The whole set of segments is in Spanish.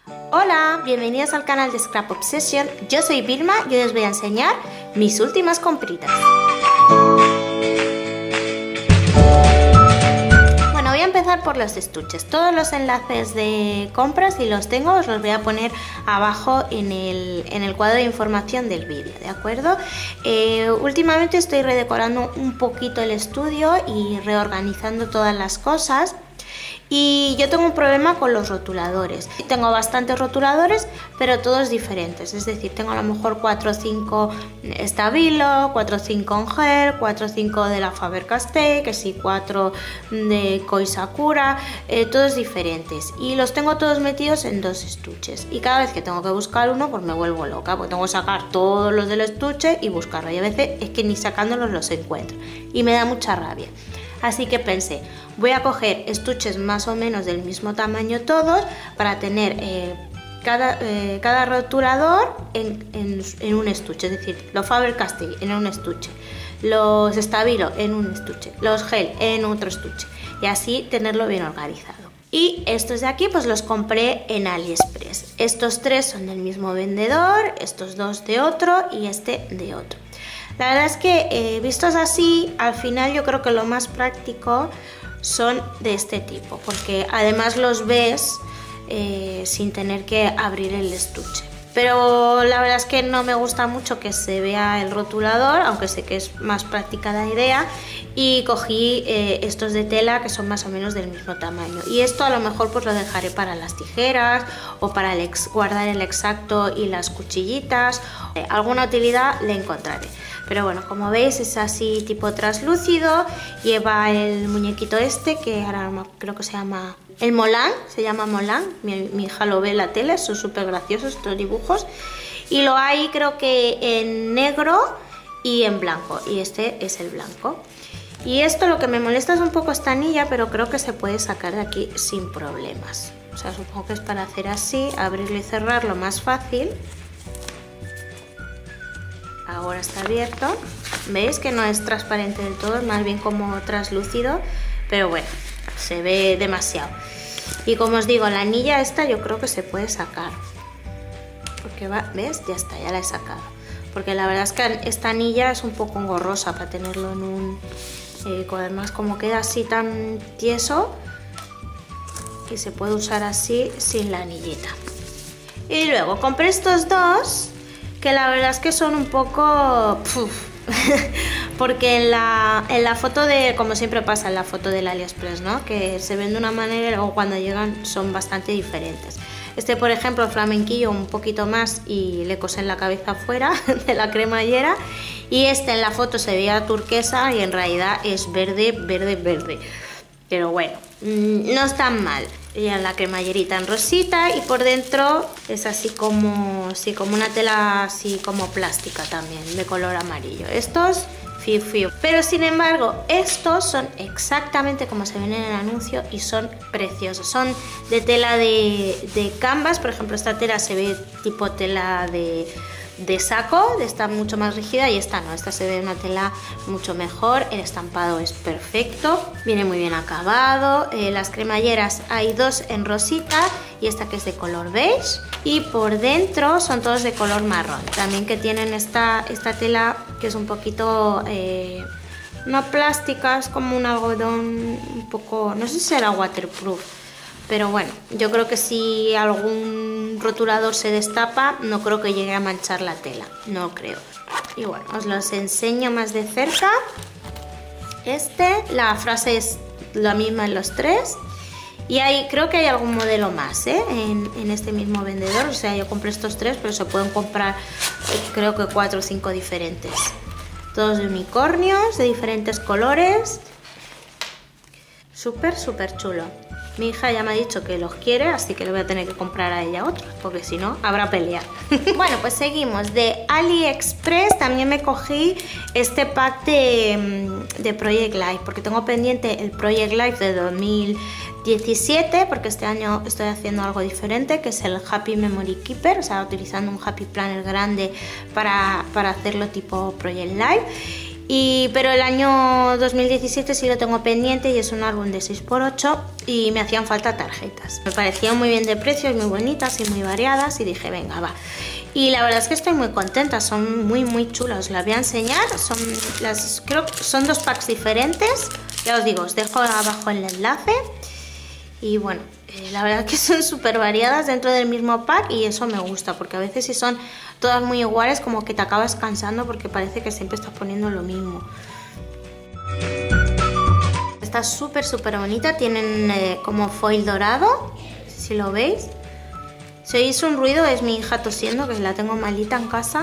Hola, bienvenidos al canal de Scrap Obsession. Yo soy Vilma y hoy os voy a enseñar mis últimas compritas. Bueno, voy a empezar por los estuches. Todos los enlaces de compras, si los tengo, os los voy a poner abajo en el cuadro de información del vídeo, ¿de acuerdo? Últimamente estoy redecorando un poquito el estudio y reorganizando todas las cosas. Y yo tengo un problema con los rotuladores. Tengo bastantes rotuladores, pero todos diferentes. Es decir, tengo a lo mejor 4 o 5 Stabilo, 4 o 5 Angel, 4 o 5 de la Faber-Castell, que sí, 4 de Koi Sakura, todos diferentes. Y los tengo todos metidos en 2 estuches. Y cada vez que tengo que buscar uno, pues me vuelvo loca, porque tengo que sacar todos los del estuche y buscarlo. Y a veces es que ni sacándolos los encuentro. Y me da mucha rabia. Así que pensé, voy a coger estuches más o menos del mismo tamaño todos para tener cada rotulador en un estuche, es decir, los Faber-Castell en un estuche, los Stabilo en un estuche, los Gel en otro estuche y así tenerlo bien organizado. Y estos de aquí pues los compré en AliExpress. Estos 3 son del mismo vendedor, estos 2 de otro y este de otro. La verdad es que vistos así, al final yo creo que lo más práctico son de este tipo, porque además los ves sin tener que abrir el estuche. Pero la verdad es que no me gusta mucho que se vea el rotulador, aunque sé que es más práctica la idea, y cogí estos de tela que son más o menos del mismo tamaño. Y esto a lo mejor pues lo dejaré para las tijeras o para guardar el Exacto y las cuchillitas. Alguna utilidad le encontraré. Pero bueno, como veis es así tipo translúcido, lleva el muñequito este que ahora creo que se llama el Molan, se llama Molan, mi hija lo ve en la tele, son súper graciosos estos dibujos. Y lo hay creo que en negro y en blanco, y este es el blanco. Y esto lo que me molesta es un poco esta anilla, pero creo que se puede sacar de aquí sin problemas. O sea, supongo que es para hacer así, abrirlo y cerrarlo más fácil. Ahora está abierto, veis que no es transparente del todo, es más bien como translúcido, pero bueno, se ve demasiado. Y como os digo, la anilla esta yo creo que se puede sacar, porque va, ¿ves? Ya está, ya la he sacado, porque la verdad es que esta anilla es un poco engorrosa para tenerlo en un... además como queda así tan tieso, y se puede usar así sin la anillita. Y luego compré estos dos, que la verdad es que son un poco... porque en la foto de, como siempre pasa en la foto del AliExpress, ¿no? Que se ven de una manera y luego cuando llegan son bastante diferentes. Este, por ejemplo, flamenquillo un poquito más y le cosen la cabeza afuera de la cremallera. Y este en la foto se veía turquesa y en realidad es verde, verde, verde. Pero bueno, no es tan mal. Ya la cremallerita en rosita y por dentro es así como una tela así como plástica también, de color amarillo. Estos, fiu fiu. Pero sin embargo, estos son exactamente como se ven en el anuncio y son preciosos. Son de tela de canvas, por ejemplo, esta tela se ve tipo tela de saco, de esta mucho más rígida, y esta no, esta se ve una tela mucho mejor, el estampado es perfecto, viene muy bien acabado. Las cremalleras hay 2 en rosita y esta que es de color beige, y por dentro son todos de color marrón, también que tienen esta tela que es un poquito no plástica, es como un algodón un poco, no sé si será waterproof. Pero bueno, yo creo que si algún rotulador se destapa, no creo que llegue a manchar la tela, no creo. Y bueno, os los enseño más de cerca. La frase es la misma en los 3. Y creo que hay algún modelo más en este mismo vendedor. O sea, yo compré estos 3, pero se pueden comprar creo que 4 o 5 diferentes. Todos de unicornios, de diferentes colores. Súper, súper chulo. Mi hija ya me ha dicho que los quiere, así que le voy a tener que comprar a ella otros, porque si no, habrá pelea. Bueno, pues seguimos. De AliExpress también me cogí este pack de Project Life, porque tengo pendiente el Project Life de 2017, porque este año estoy haciendo algo diferente, que es el Happy Memory Keeper, o sea, utilizando un Happy Planner grande para hacerlo tipo Project Life. Pero el año 2017 sí lo tengo pendiente y es un álbum de 6×8 y me hacían falta tarjetas. Me parecían muy bien de precios, muy bonitas y muy variadas y dije, venga, va. Y la verdad es que estoy muy contenta, son muy chulas. Os las voy a enseñar, creo que son 2 packs diferentes. Ya os digo, os dejo abajo el enlace. Y bueno, la verdad es que son súper variadas dentro del mismo pack y eso me gusta, porque a veces si son todas muy iguales como que te acabas cansando porque parece que siempre estás poniendo lo mismo. Está súper bonita, tienen como foil dorado, si lo veis. Si oís un ruido es mi hija tosiendo, que la tengo malita en casa.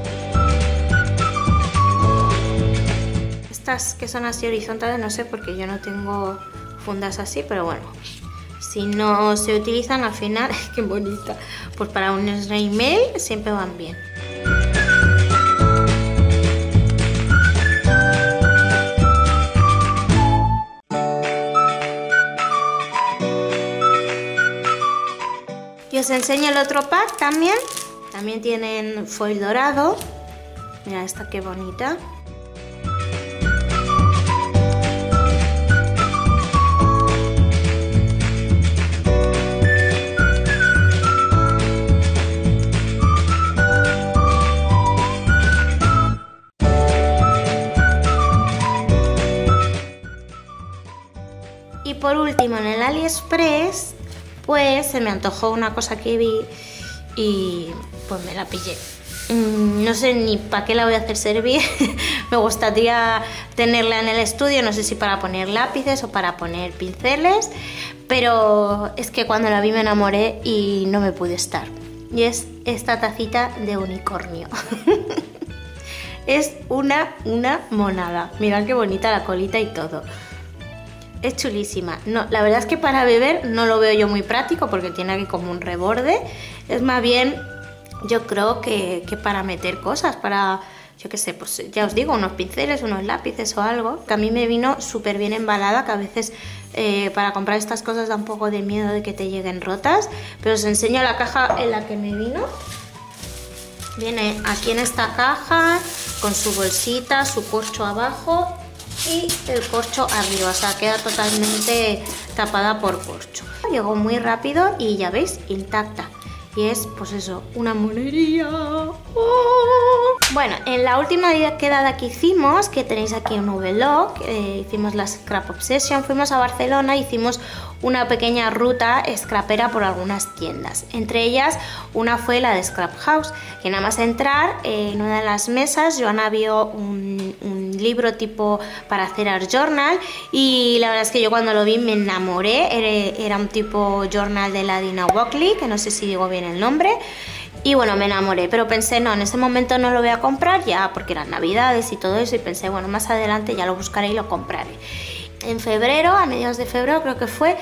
Estas que son así horizontales no sé porque yo no tengo fundas así, pero bueno, si no se utilizan al final, qué bonita, pues para un snail mail siempre van bien. Y os enseño el otro pack también tienen foil dorado, mira esta qué bonita. Y por último, en el AliExpress, pues se me antojó una cosa que vi y pues me la pillé. No sé ni para qué la voy a hacer servir. Me gustaría tenerla en el estudio, no sé si para poner lápices o para poner pinceles, pero es que cuando la vi me enamoré y no me pude estar. Y es esta tacita de unicornio. Es una monada. Mirad qué bonita la colita y todo. Es chulísima. No, la verdad es que para beber no lo veo yo muy práctico porque tiene aquí como un reborde. Es más bien, yo creo que para meter cosas, para, yo qué sé, pues ya os digo, unos pinceles, unos lápices o algo. Que a mí me vino súper bien embalada, que a veces para comprar estas cosas da un poco de miedo de que te lleguen rotas. Pero os enseño la caja en la que me vino. Viene aquí en esta caja con su bolsita, su corcho abajo y el corcho arriba, o sea, queda totalmente tapada por corcho. Llegó muy rápido y ya veis, intacta. Y es, pues eso, una monería. ¡Oh! Bueno, en la última quedada que hicimos, que tenéis aquí en vlog, hicimos la Scrap Obsession, fuimos a Barcelona, hicimos una pequeña ruta scrapera por algunas tiendas. Entre ellas, una fue la de Scrap House, que nada más entrar, en una de las mesas, Joana vio un libro tipo para hacer art journal y la verdad es que yo cuando lo vi me enamoré. Era un tipo journal de la Dina Wakley, que no sé si digo bien el nombre. Y bueno, me enamoré, pero pensé, no, en ese momento no lo voy a comprar ya porque eran navidades y todo eso, y pensé, bueno, más adelante ya lo buscaré y lo compraré. En febrero, a mediados de febrero creo que fue,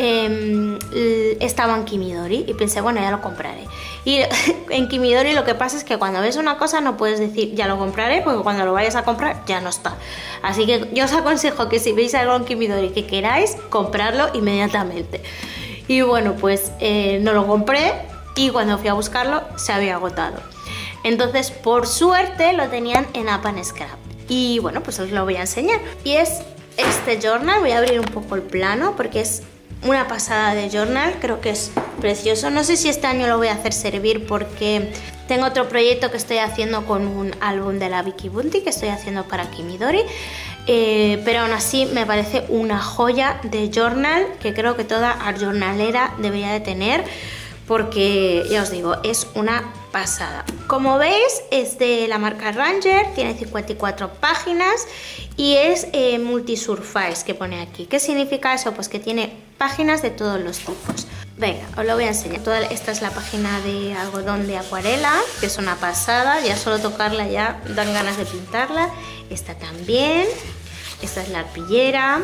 estaba en Kimidori y pensé, bueno, ya lo compraré. Y en Kimidori lo que pasa es que cuando ves una cosa no puedes decir, ya lo compraré, porque cuando lo vayas a comprar ya no está. Así que yo os aconsejo que si veis algo en Kimidori que queráis, comprarlo inmediatamente. Y bueno, pues no lo compré. Y cuando fui a buscarlo se había agotado. Entonces por suerte lo tenían en Apan Scrap. Y bueno, pues os lo voy a enseñar. Y es este journal, voy a abrir un poco el plano porque es una pasada de journal. Creo que es precioso. No sé si este año lo voy a hacer servir porque tengo otro proyecto que estoy haciendo con un álbum de la Vicky Bunty que estoy haciendo para Kimidori. Pero aún así me parece una joya de journal que creo que toda art journalera debería de tener, porque ya os digo, es una pasada. Como veis, es de la marca Ranger, tiene 54 páginas y es multi-surface, que pone aquí. ¿Qué significa eso? Pues que tiene páginas de todos los tipos. Venga, os lo voy a enseñar. Esta es la página de algodón de acuarela, que es una pasada, ya solo tocarla ya dan ganas de pintarla. Esta también, esta es la arpillera.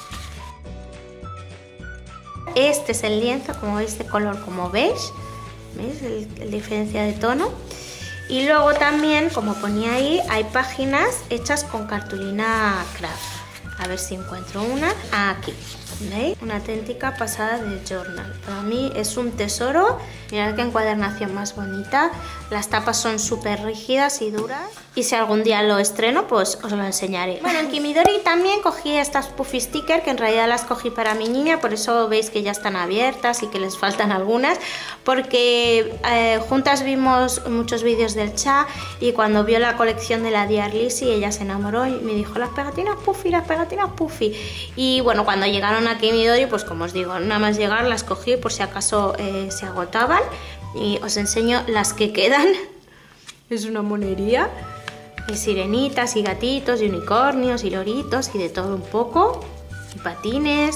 Este es el lienzo, como veis, de color como beige, ¿veis? El diferencia de tono. Y luego también, como ponía ahí, hay páginas hechas con cartulina craft. A ver si encuentro una. Aquí. ¿Veis? Una auténtica pasada de journal. Para mí es un tesoro. Mirad qué encuadernación más bonita. Las tapas son súper rígidas y duras. Y si algún día lo estreno, pues os lo enseñaré. Bueno, en Kimidori también cogí estas puffy stickers, que en realidad las cogí para mi niña. Por eso veis que ya están abiertas y que les faltan algunas. Porque juntas vimos muchos vídeos del Cha. Y cuando vio la colección de la Dear Lizzy, ella se enamoró y me dijo: las pegatinas puffy, las pegatinas puffy. Y bueno, cuando llegaron a Kimidori, pues como os digo, nada más llegar las cogí por si acaso se agotaban. Y os enseño las que quedan. Es una monería. Y sirenitas y gatitos y unicornios y loritos y de todo un poco. Y patines.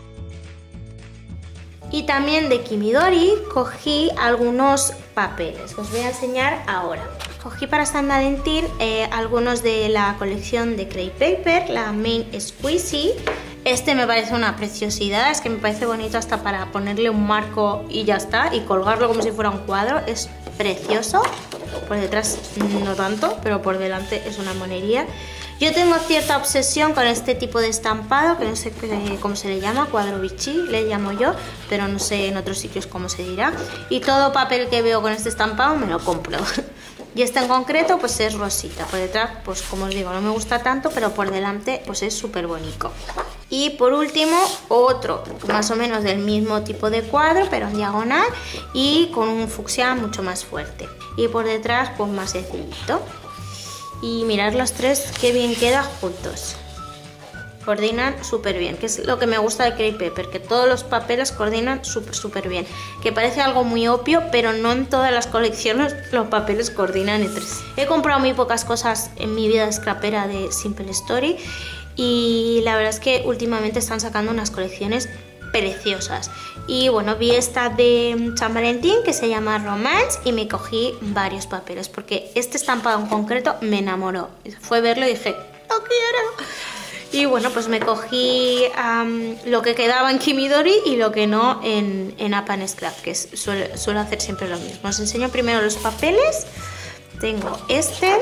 Y también de Kimidori cogí algunos papeles. Os voy a enseñar ahora. Cogí para San Valentín algunos de la colección de Crepe Paper, la Main Squeezy. Este me parece una preciosidad, es que me parece bonito hasta para ponerle un marco y ya está, y colgarlo como si fuera un cuadro. Es precioso. Por detrás no tanto, pero por delante es una monería. Yo tengo cierta obsesión con este tipo de estampado, que no sé cómo se le llama, cuadro bichí le llamo yo, pero no sé en otros sitios cómo se dirá. Y todo papel que veo con este estampado me lo compro. Y este en concreto pues es rosita. Por detrás, pues como os digo, no me gusta tanto, pero por delante pues es súper bonito. Y por último, otro más o menos del mismo tipo de cuadro, pero en diagonal y con un fucsia mucho más fuerte. Y por detrás pues más sencillito. Y mirad los tres qué bien quedan juntos. Coordinan súper bien, que es lo que me gusta de Crepe Paper, que todos los papeles coordinan súper bien. Que parece algo muy obvio, pero no en todas las colecciones los papeles coordinan entre sí. He comprado muy pocas cosas en mi vida scrapera de Simple Story y la verdad es que últimamente están sacando unas colecciones preciosas. Y bueno, vi esta de San Valentín que se llama Romance y me cogí varios papeles porque este estampado en concreto me enamoró. Fue verlo y dije, ¡no quiero! Y bueno, pues me cogí lo que quedaba en Kimidori y lo que no en Up & Scrap, que suelo hacer siempre lo mismo. Os enseño primero los papeles. Tengo este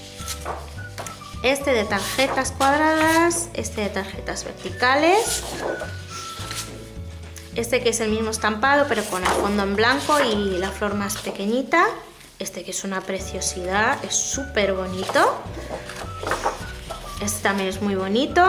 de tarjetas cuadradas, este de tarjetas verticales, este que es el mismo estampado pero con el fondo en blanco y la flor más pequeñita, este que es una preciosidad, es súper bonito. Este también es muy bonito.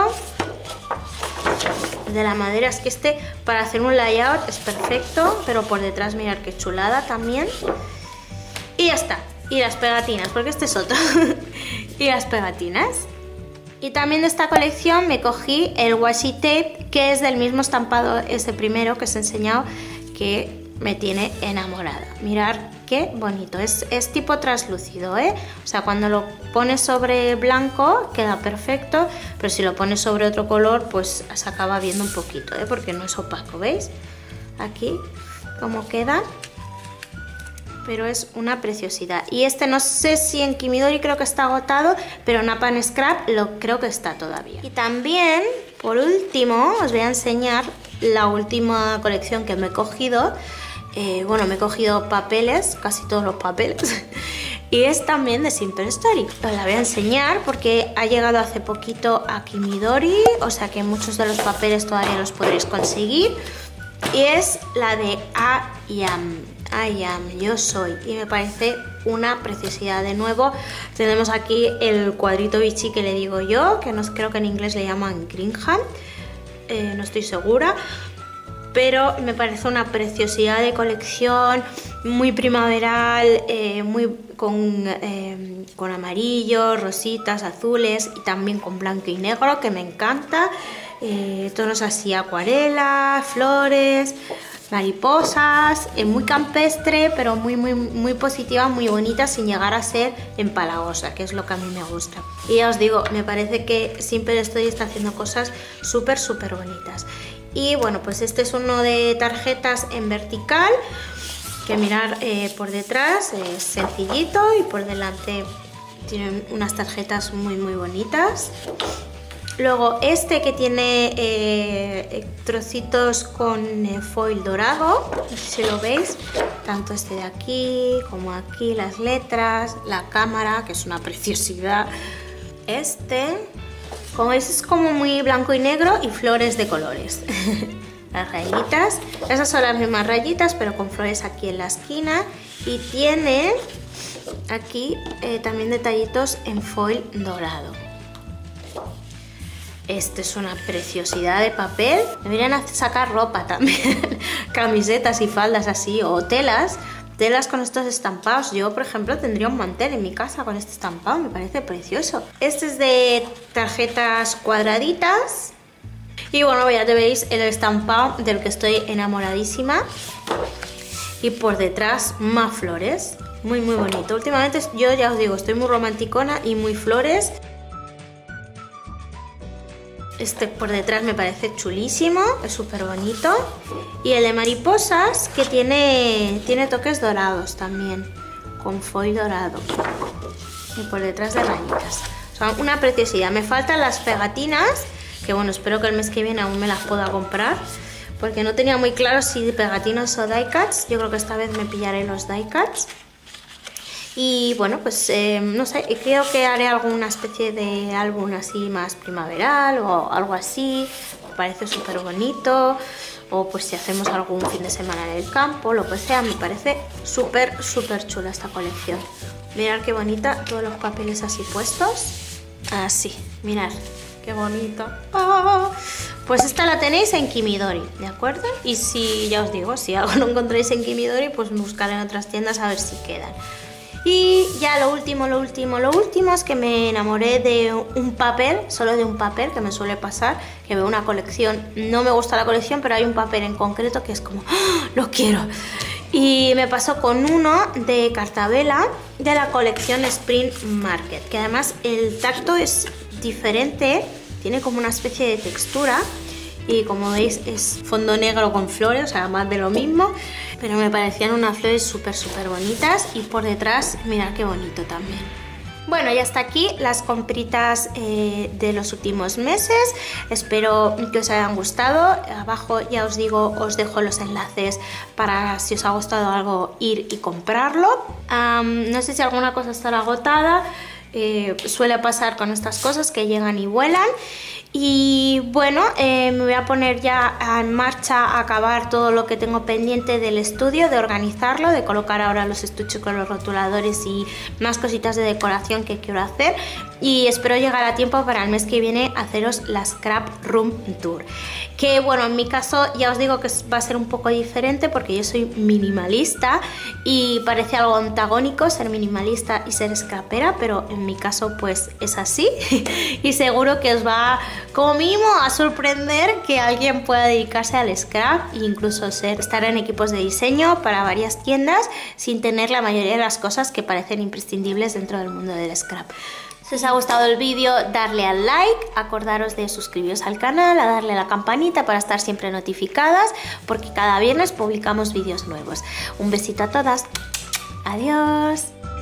De la madera, es que este para hacer un layout es perfecto, pero por detrás mirad qué chulada también. Y ya está. Y las pegatinas, porque este es otro. Y las pegatinas. Y también de esta colección me cogí el washi tape, que es del mismo estampado, ese primero que os he enseñado, que me tiene enamorada. Mirad qué bonito, es tipo translúcido, ¿eh? O sea, cuando lo pones sobre blanco queda perfecto, pero si lo pones sobre otro color pues se acaba viendo un poquito, ¿eh? Porque no es opaco, ¿veis? Aquí cómo queda, pero es una preciosidad. Y este no sé si en Kimidori creo que está agotado, pero en Up & Scrap creo que está todavía. Y también, por último, os voy a enseñar la última colección que me he cogido. Bueno, me he cogido papeles, casi todos los papeles, y es también de Simple Story. Os la voy a enseñar porque ha llegado hace poquito a Kimidori, o sea que muchos de los papeles todavía los podréis conseguir. Y es la de I am, yo soy, y me parece una preciosidad. De nuevo tenemos aquí el cuadrito bichi que le digo yo, que creo que en inglés le llaman Greenham, no estoy segura. Pero me parece una preciosidad de colección, muy primaveral, con amarillo, rositas, azules y también con blanco y negro, que me encanta. Tonos así, acuarela, flores, mariposas, muy campestre, pero muy positiva, muy bonita, sin llegar a ser empalagosa, que es lo que a mí me gusta. Y ya os digo, me parece que Simple Story está haciendo cosas súper bonitas. Y bueno, pues este es uno de tarjetas en vertical, que mirar por detrás es sencillito y por delante tienen unas tarjetas muy bonitas. Luego este que tiene trocitos con foil dorado, no sé si lo veis, tanto este de aquí como aquí, las letras, la cámara, que es una preciosidad. Este Como veis es como muy blanco y negro y flores de colores. Las rayitas, esas son las mismas rayitas pero con flores aquí en la esquina. Y tiene aquí también detallitos en foil dorado. Este es una preciosidad de papel. Deberían sacar ropa también. Camisetas y faldas así o telas con estos estampados. Yo, por ejemplo, tendría un mantel en mi casa con este estampado, me parece precioso. Este es de tarjetas cuadraditas. Y bueno, ya te veis el estampado del que estoy enamoradísima. Y por detrás más flores. Muy muy bonito. Últimamente yo ya os digo, estoy muy romanticona y muy flores. Este por detrás me parece chulísimo, es súper bonito. Y el de mariposas que tiene toques dorados también, con foil dorado. Y por detrás de rayitas. Son una preciosidad. Me faltan las pegatinas, que bueno, espero que el mes que viene aún me las pueda comprar. Porque no tenía muy claro si pegatinas o die cuts. Yo creo que esta vez me pillaré los die cuts. Y bueno, pues no sé, creo que haré alguna especie de álbum así más primaveral o algo así. Me parece súper bonito. O pues si hacemos algún fin de semana en el campo, lo que sea, me parece súper chula esta colección. Mirad qué bonita, todos los papeles así puestos. Así, mirad, qué bonito. ¡Oh! Pues esta la tenéis en Kimidori, ¿de acuerdo? Y si, ya os digo, si algo no encontréis en Kimidori, pues buscaré en otras tiendas a ver si quedan. Y ya lo último es que me enamoré de un papel, solo de un papel, que me suele pasar, que veo una colección, no me gusta la colección, pero hay un papel en concreto que es como, ¡oh, lo quiero! Y me pasó con uno de cartabela de la colección Spring Market, que además el tacto es diferente, tiene como una especie de textura. Y como veis es fondo negro con flores, o sea, más de lo mismo. Pero me parecían unas flores súper bonitas. Y por detrás, mirad qué bonito también. Bueno, y hasta aquí las compritas de los últimos meses. Espero que os hayan gustado. Abajo, ya os digo, os dejo los enlaces para si os ha gustado algo ir y comprarlo. No sé si alguna cosa estará agotada. Suele pasar con estas cosas que llegan y vuelan. Y bueno, me voy a poner ya en marcha a acabar todo lo que tengo pendiente del estudio, de organizarlo, de colocar ahora los estuches con los rotuladores y más cositas de decoración que quiero hacer. Y espero llegar a tiempo para el mes que viene haceros la Scrap Room Tour. Que bueno, en mi caso ya os digo que va a ser un poco diferente porque yo soy minimalista y parece algo antagónico ser minimalista y ser scrapera, pero en mi caso pues es así. Y seguro que os va como mínimo a sorprender que alguien pueda dedicarse al scrap e incluso estar en equipos de diseño para varias tiendas sin tener la mayoría de las cosas que parecen imprescindibles dentro del mundo del scrap. Si os ha gustado el vídeo, darle al like, acordaros de suscribiros al canal, a darle a la campanita para estar siempre notificadas, porque cada viernes publicamos vídeos nuevos. Un besito a todas, adiós.